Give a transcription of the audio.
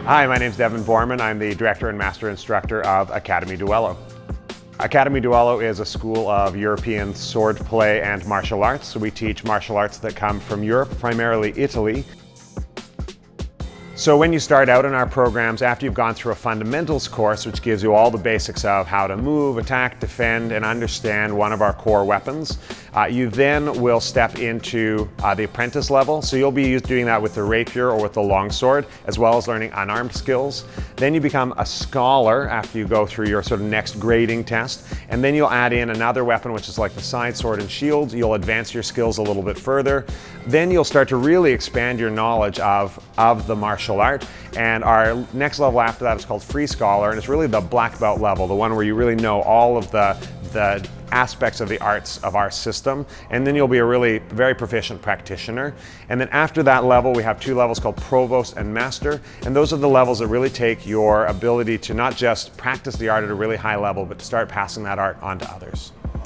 Hi, my name is Devon Boorman. I'm the Director and Master Instructor of Academie Duello. Academie Duello is a school of European swordplay and martial arts. So we teach martial arts that come from Europe, primarily Italy. So when you start out in our programs, after you've gone through a fundamentals course, which gives you all the basics of how to move, attack, defend, and understand one of our core weapons, you then will step into the apprentice level. So you'll be doing that with the rapier or with the longsword, as well as learning unarmed skills. Then you become a scholar after you go through your sort of next grading test. And then you'll add in another weapon, which is like the side sword and shield. You'll advance your skills a little bit further. Then you'll start to really expand your knowledge of the martial art. And our next level after that is called Free Scholar, and it's really the black belt level, the one where you really know all of the aspects of the arts of our system, and then you'll be a really very proficient practitioner. And then after that level, we have two levels called Provost and Master, and those are the levels that really take your ability to not just practice the art at a really high level, but to start passing that art on to others.